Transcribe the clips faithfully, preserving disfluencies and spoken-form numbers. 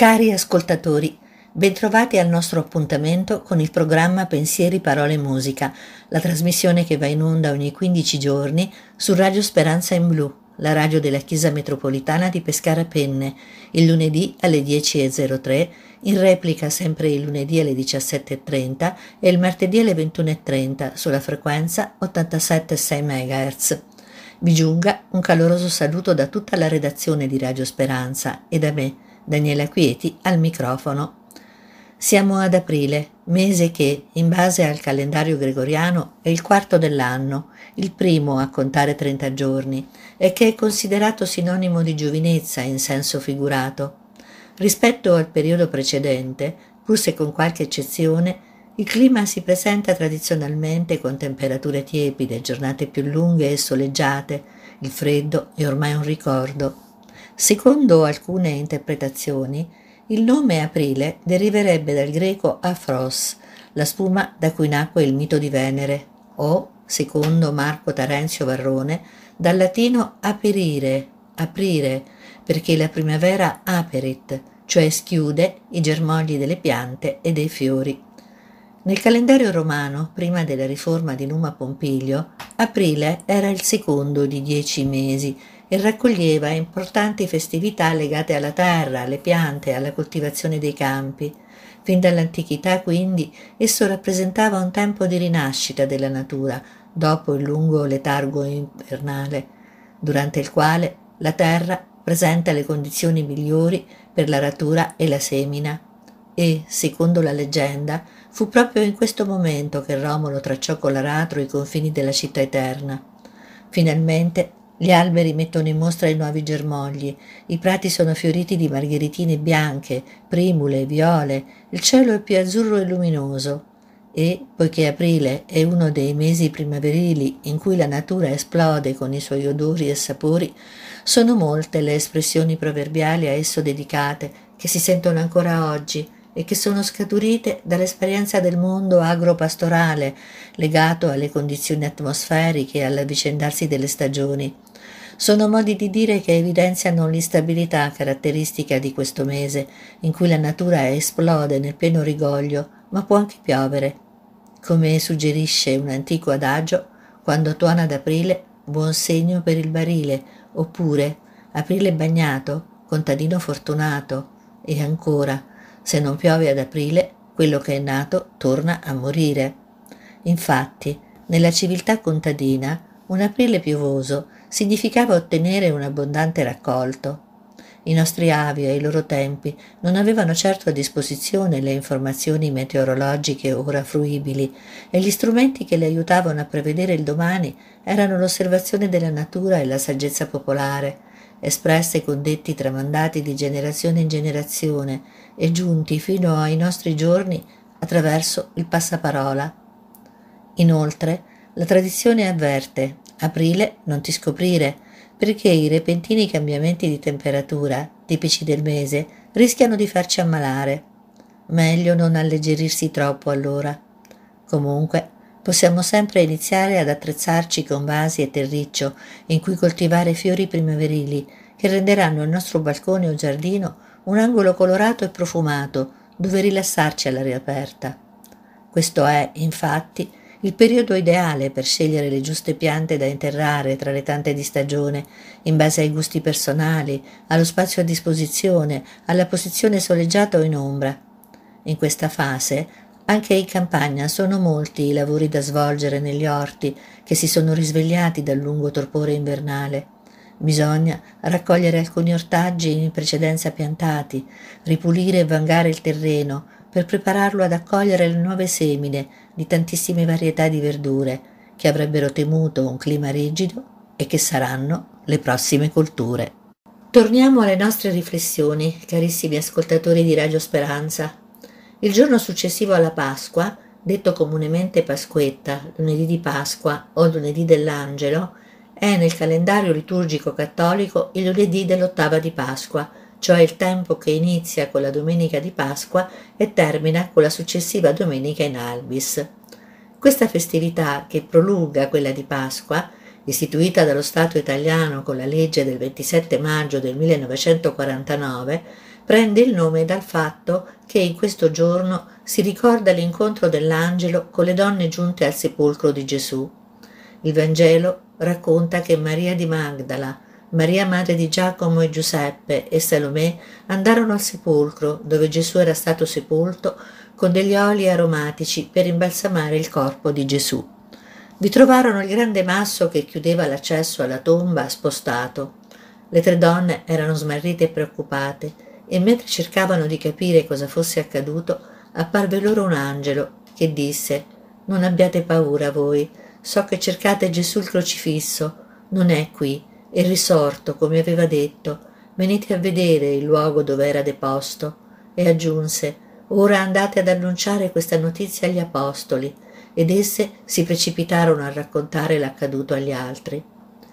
Cari ascoltatori, bentrovati al nostro appuntamento con il programma Pensieri, Parole, Musica, la trasmissione che va in onda ogni quindici giorni su Radio Speranza in Blu, la radio della Chiesa Metropolitana di Pescara Penne, il lunedì alle dieci e zero tre, in replica sempre il lunedì alle diciassette e trenta e il martedì alle ventuno e trenta sulla frequenza ottantasette virgola sei megahertz. Vi giunga un caloroso saluto da tutta la redazione di Radio Speranza e da me, Daniela Quieti, al microfono. Siamo ad aprile, mese che, in base al calendario gregoriano, è il quarto dell'anno, il primo a contare trenta giorni, e che è considerato sinonimo di giovinezza in senso figurato. Rispetto al periodo precedente, pur se con qualche eccezione, il clima si presenta tradizionalmente con temperature tiepide, giornate più lunghe e soleggiate. Il freddo è ormai un ricordo. Secondo alcune interpretazioni, il nome aprile deriverebbe dal greco aphros, la spuma da cui nacque il mito di Venere, o, secondo Marco Terenzio Varrone, dal latino aperire, aprire, perché la primavera aperit, cioè schiude i germogli delle piante e dei fiori. Nel calendario romano, prima della riforma di Numa Pompilio, aprile era il secondo di dieci mesi e raccoglieva importanti festività legate alla terra, alle piante, alla coltivazione dei campi. Fin dall'antichità, quindi, esso rappresentava un tempo di rinascita della natura, dopo il lungo letargo invernale, durante il quale la terra presenta le condizioni migliori per l'aratura e la semina. E, secondo la leggenda, fu proprio in questo momento che Romolo tracciò con l'aratro i confini della città eterna. Finalmente gli alberi mettono in mostra i nuovi germogli, i prati sono fioriti di margheritine bianche, primule, viole, il cielo è più azzurro e luminoso. E, poiché aprile è uno dei mesi primaverili in cui la natura esplode con i suoi odori e sapori, sono molte le espressioni proverbiali a esso dedicate che si sentono ancora oggi e che sono scaturite dall'esperienza del mondo agropastorale legato alle condizioni atmosferiche e all'avvicendarsi delle stagioni. Sono modi di dire che evidenziano l'instabilità caratteristica di questo mese, in cui la natura esplode nel pieno rigoglio, ma può anche piovere. Come suggerisce un antico adagio, quando tuona ad aprile, buon segno per il barile, oppure aprile bagnato, contadino fortunato, e ancora, se non piove ad aprile, quello che è nato torna a morire. Infatti, nella civiltà contadina, un aprile piovoso significava ottenere un abbondante raccolto. I nostri avi ai loro tempi non avevano certo a disposizione le informazioni meteorologiche ora fruibili e gli strumenti che le aiutavano a prevedere il domani erano l'osservazione della natura e la saggezza popolare, espresse con detti tramandati di generazione in generazione e giunti fino ai nostri giorni attraverso il passaparola. Inoltre, la tradizione avverte: aprile non ti scoprire, perché i repentini cambiamenti di temperatura, tipici del mese, rischiano di farci ammalare. Meglio non alleggerirsi troppo allora. Comunque, possiamo sempre iniziare ad attrezzarci con vasi e terriccio in cui coltivare fiori primaverili che renderanno il nostro balcone o giardino un angolo colorato e profumato dove rilassarci all'aria aperta. Questo è, infatti, il periodo ideale per scegliere le giuste piante da interrare tra le tante di stagione, in base ai gusti personali, allo spazio a disposizione, alla posizione soleggiata o in ombra. In questa fase, anche in campagna sono molti i lavori da svolgere negli orti che si sono risvegliati dal lungo torpore invernale. Bisogna raccogliere alcuni ortaggi in precedenza piantati, ripulire e vangare il terreno per prepararlo ad accogliere le nuove semine di tantissime varietà di verdure che avrebbero temuto un clima rigido e che saranno le prossime colture. Torniamo alle nostre riflessioni, carissimi ascoltatori di Radio Speranza. Il giorno successivo alla Pasqua, detto comunemente Pasquetta, lunedì di Pasqua o lunedì dell'Angelo, è nel calendario liturgico cattolico il lunedì dell'ottava di Pasqua, cioè il tempo che inizia con la domenica di Pasqua e termina con la successiva domenica in Albis. Questa festività, che prolunga quella di Pasqua, istituita dallo Stato italiano con la legge del ventisette maggio del millenovecentoquarantanove, prende il nome dal fatto che in questo giorno si ricorda l'incontro dell'angelo con le donne giunte al sepolcro di Gesù. Il Vangelo racconta che Maria di Magdala, Maria madre di Giacomo e Giuseppe e Salomè andarono al sepolcro dove Gesù era stato sepolto con degli oli aromatici per imbalsamare il corpo di Gesù. Vi trovarono il grande masso che chiudeva l'accesso alla tomba spostato. Le tre donne erano smarrite e preoccupate e mentre cercavano di capire cosa fosse accaduto apparve loro un angelo che disse: «Non abbiate paura voi, so che cercate Gesù il crocifisso, non è qui, è risorto come aveva detto, venite a vedere il luogo dove era deposto». E aggiunse: «Ora andate ad annunciare questa notizia agli apostoli». Ed esse si precipitarono a raccontare l'accaduto agli altri.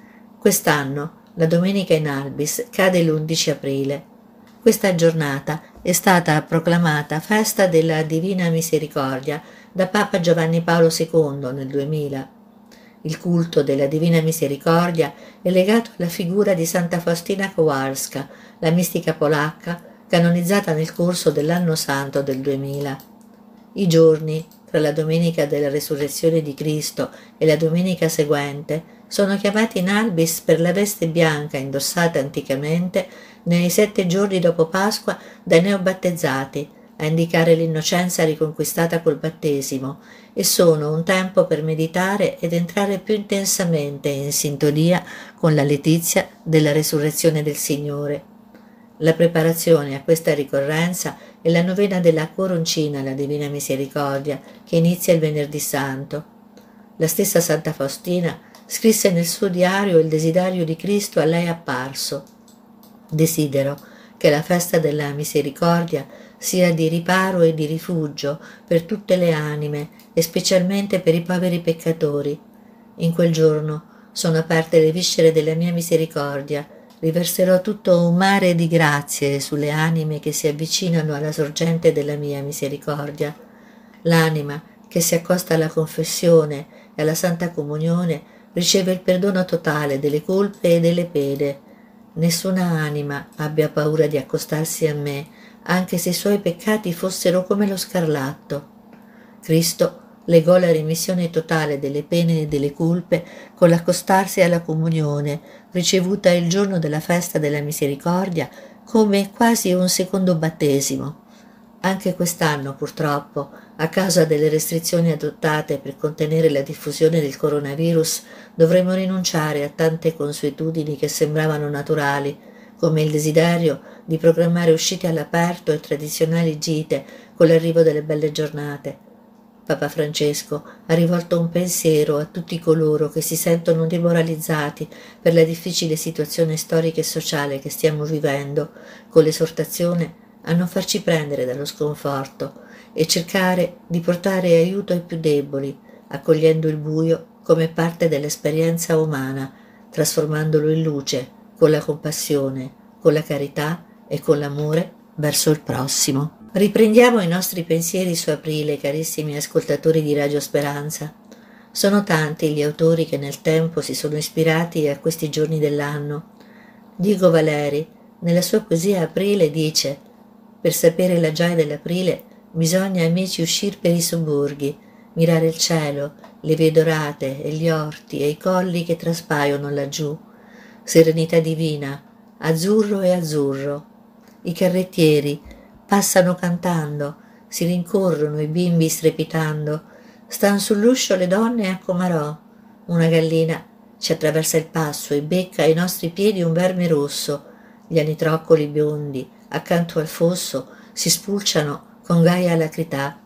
Quest'anno la domenica in Albis cade l'undici aprile. Questa giornata è stata proclamata festa della Divina Misericordia da Papa Giovanni Paolo secondo nel duemila. Il culto della Divina Misericordia è legato alla figura di Santa Faustina Kowalska, la mistica polacca canonizzata nel corso dell'anno santo del duemila. I giorni tra la domenica della resurrezione di Cristo e la domenica seguente sono chiamati in Albis per la veste bianca indossata anticamente nei sette giorni dopo Pasqua dai neobattezzati, a indicare l'innocenza riconquistata col battesimo, e sono un tempo per meditare ed entrare più intensamente in sintonia con la letizia della resurrezione del Signore. La preparazione a questa ricorrenza è la novena della Coroncina alla Divina Misericordia, che inizia il Venerdì Santo. La stessa Santa Faustina scrisse nel suo diario il desiderio di Cristo a lei apparso: «Desidero che la festa della misericordia sia di riparo e di rifugio per tutte le anime e specialmente per i poveri peccatori. In quel giorno sono aperte le viscere della mia misericordia. Riverserò tutto un mare di grazie sulle anime che si avvicinano alla sorgente della mia misericordia. L'anima che si accosta alla confessione e alla Santa Comunione riceve il perdono totale delle colpe e delle pene. Nessuna anima abbia paura di accostarsi a me, anche se i suoi peccati fossero come lo scarlatto». Cristo legò la remissione totale delle pene e delle colpe con l'accostarsi alla comunione, ricevuta il giorno della festa della misericordia, come quasi un secondo battesimo. Anche quest'anno, purtroppo, a causa delle restrizioni adottate per contenere la diffusione del coronavirus, dovremo rinunciare a tante consuetudini che sembravano naturali, come il desiderio di programmare uscite all'aperto e tradizionali gite con l'arrivo delle belle giornate. Papa Francesco ha rivolto un pensiero a tutti coloro che si sentono demoralizzati per la difficile situazione storica e sociale che stiamo vivendo, con l'esortazione a non farci prendere dallo sconforto e cercare di portare aiuto ai più deboli, accogliendo il buio come parte dell'esperienza umana, trasformandolo in luce con la compassione, con la carità e con l'amore verso il prossimo. Riprendiamo i nostri pensieri su aprile, carissimi ascoltatori di Radio Speranza. Sono tanti gli autori che nel tempo si sono ispirati a questi giorni dell'anno. Diego Valeri, nella sua poesia Aprile, dice: «Per sapere la gioia dell'aprile bisogna, amici, uscir per i sobborghi, mirare il cielo, le vie dorate e gli orti e i colli che traspaiono laggiù. Serenità divina, azzurro e azzurro. I carrettieri passano cantando, si rincorrono i bimbi strepitando, stan sull'uscio le donne a Comarò. Una gallina ci attraversa il passo e becca ai nostri piedi un verme rosso. Gli anitroccoli biondi accanto al fosso si spulciano con gaia alacrità.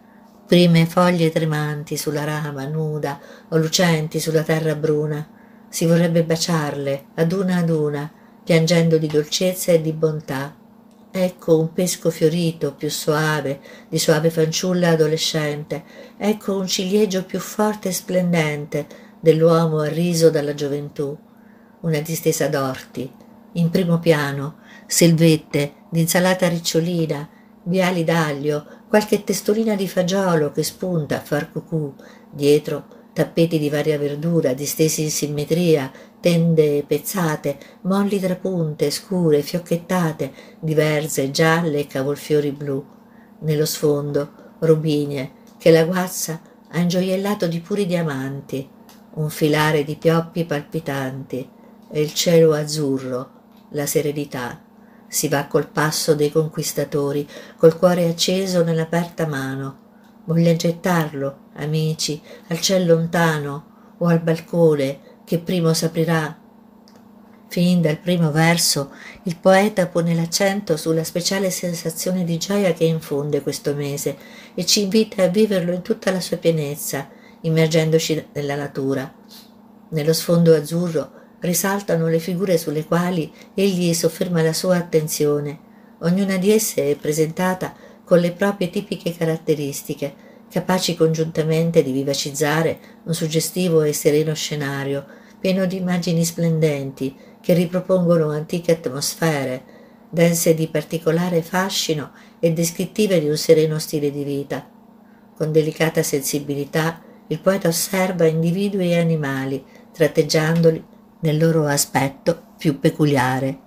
Prime foglie tremanti sulla rama nuda o lucenti sulla terra bruna. Si vorrebbe baciarle ad una ad una, piangendo di dolcezza e di bontà. Ecco un pesco fiorito più soave, di soave fanciulla adolescente. Ecco un ciliegio più forte e splendente dell'uomo arriso dalla gioventù. Una distesa d'orti, in primo piano, selvette d'insalata ricciolina, viali d'aglio, qualche testolina di fagiolo che spunta a far cucù, dietro tappeti di varia verdura distesi in simmetria, tende pezzate, molli trapunte, scure, fiocchettate, diverse, gialle e cavolfiori blu. Nello sfondo, robinie, che la guazza ha ingioiellato di puri diamanti, un filare di pioppi palpitanti, e il cielo azzurro, la serenità. Si va col passo dei conquistatori, col cuore acceso nell'aperta mano. Voglio gettarlo, amici, al ciel lontano o al balcone che primo s'aprirà. Fin dal primo verso il poeta pone l'accento sulla speciale sensazione di gioia che infonde questo mese e ci invita a viverlo in tutta la sua pienezza, immergendoci nella natura. Nello sfondo azzurro risaltano le figure sulle quali egli sofferma la sua attenzione. Ognuna di esse è presentata con le proprie tipiche caratteristiche, capaci congiuntamente di vivacizzare un suggestivo e sereno scenario, pieno di immagini splendenti che ripropongono antiche atmosfere, dense di particolare fascino e descrittive di un sereno stile di vita. Con delicata sensibilità il poeta osserva individui e animali, tratteggiandoli nel loro aspetto più peculiare.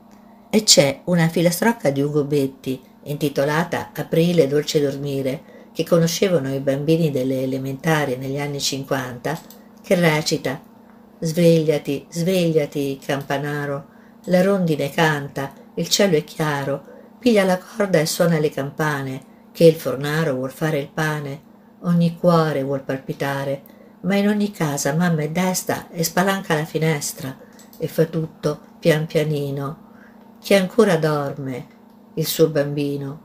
E c'è una filastrocca di Ugo Betti, intitolata Aprile dolce dormire, che conoscevano i bambini delle elementari negli anni cinquanta, che recita: «Svegliati, svegliati, campanaro, la rondine canta, il cielo è chiaro, piglia la corda e suona le campane, che il fornaro vuol fare il pane, ogni cuore vuol palpitare, ma in ogni casa mamma è desta e spalanca la finestra e fa tutto pian pianino. Chi ancora dorme, il suo bambino,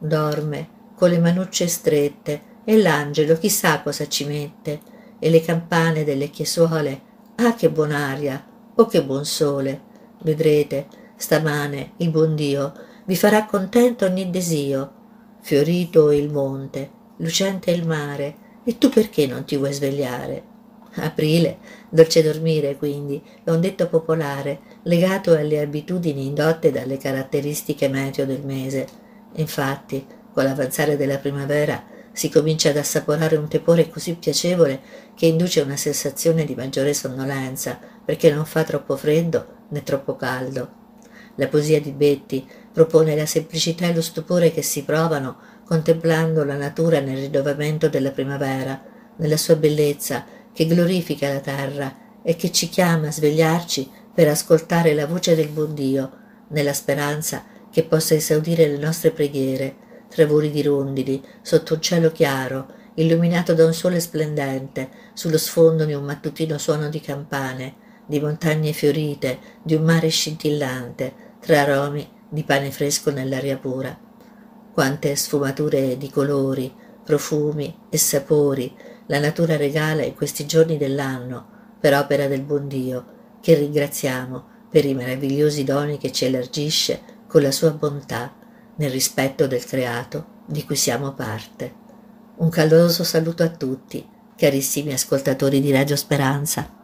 dorme con le manucce strette e l'angelo chissà cosa ci mette e le campane delle chiesuole, ah che buon'aria, oh che buon sole, vedrete, stamane il buon Dio vi farà contento ogni desio, fiorito il monte, lucente il mare, e tu perché non ti vuoi svegliare? Aprile, dolce dormire, quindi, è un detto popolare legato alle abitudini indotte dalle caratteristiche meteo del mese. Infatti, con l'avanzare della primavera si comincia ad assaporare un tepore così piacevole che induce una sensazione di maggiore sonnolenza, perché non fa troppo freddo né troppo caldo. La poesia di Betti propone la semplicità e lo stupore che si provano contemplando la natura nel rinnovamento della primavera, nella sua bellezza che glorifica la terra e che ci chiama a svegliarci per ascoltare la voce del buon Dio, nella speranza che possa esaudire le nostre preghiere, tra voli di rondini, sotto un cielo chiaro, illuminato da un sole splendente, sullo sfondo di un mattutino suono di campane, di montagne fiorite, di un mare scintillante, tra aromi di pane fresco nell'aria pura. Quante sfumature di colori, profumi e sapori la natura regala in questi giorni dell'anno per opera del buon Dio, che ringraziamo per i meravigliosi doni che ci elargisce con la sua bontà nel rispetto del creato di cui siamo parte. Un caloroso saluto a tutti, carissimi ascoltatori di Radio Speranza.